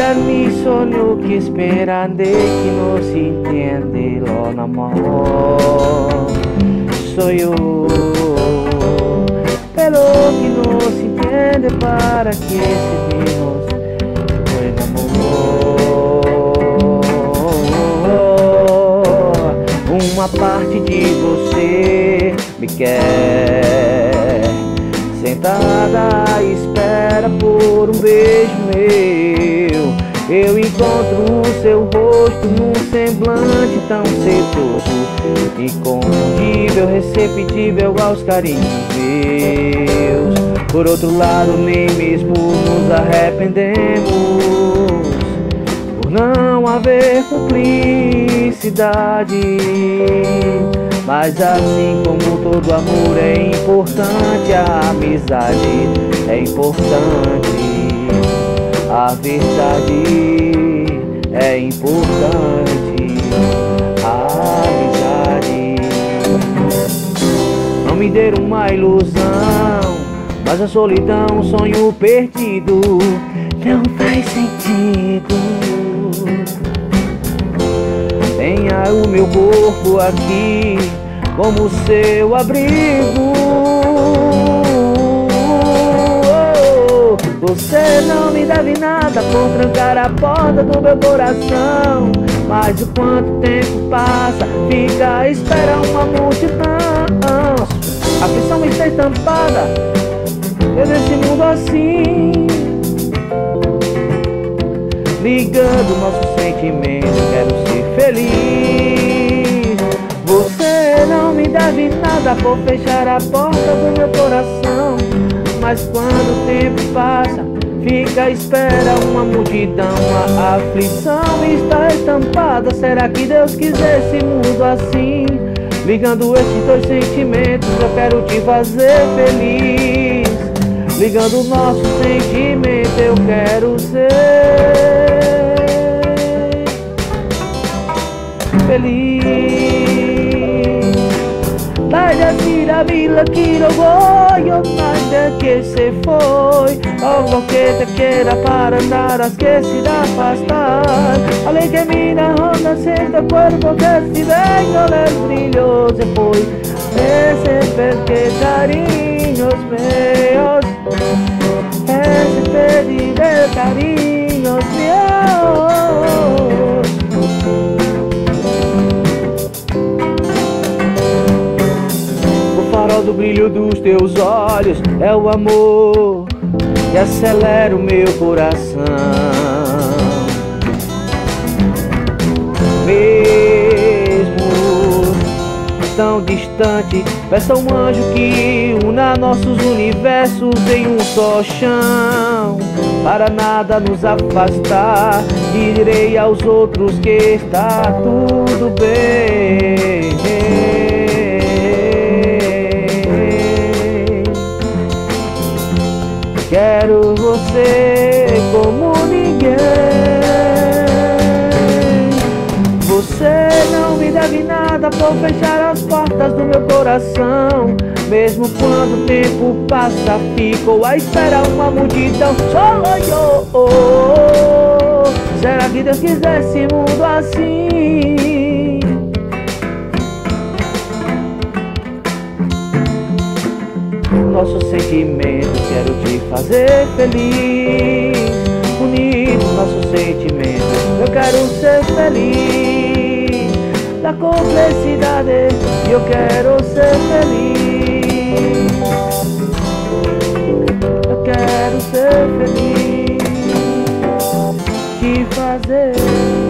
sogno che sperando que no se entiende lo amor soy yo, pero que no se entiende para que seguimos el amor. Uma parte de você me quer sentada à espera por um beijo meu. Eu encontro o seu rosto num semblante tão sedoso, inconfundível, receptível aos carinhos meus. Por outro lado, nem mesmo nos arrependemos por não haver cumplicidade. Mas assim como todo amor é importante, a amizade é importante. A verdade é importante, a amizade. Não me dê uma ilusão, mas a solidão, um sonho perdido, não faz sentido. Tenha o meu corpo aqui como seu abrigo. Você não me deve nada por trancar a porta do meu coração, mas o quanto tempo passa, fica à espera uma multidão. A aflição está estampada nesse mundo assim, ligando nossos sentimentos, quero ser feliz. Você não me deve nada por fechar a porta do meu coração, mas quando o tempo passa, fica à espera uma multidão. A aflição está estampada. Será que Deus quiser esse mundo assim? Ligando esses dois sentimentos, eu quero te fazer feliz. Ligando o nosso sentimento, eu quero ser feliz. Dai a decir a vida que no voy, o nada que se fue, algo que te quiera para nada que se irá a afastar. Ale que mira onda siente el cuerpo que si vengo del brillo se fue. Ese porque cariños míos, ese pediré cariños míos. Do brilho dos teus olhos é o amor que acelera o meu coração. Mesmo tão distante, peça um anjo que una nossos universos em um só chão, para nada nos afastar. Direi aos outros que está tudo bem. Quero você como ninguém. Você não me deve nada por fechar as portas do meu coração. Mesmo quando o tempo passa, fico à espera uma multidão. Só eu. Será que Deus quiser esse mundo assim? Nosso sentimento, quero te fazer feliz. Unido nosso sentimento, eu quero ser feliz. Da complexidade, eu quero ser feliz. Eu quero ser feliz. Te fazer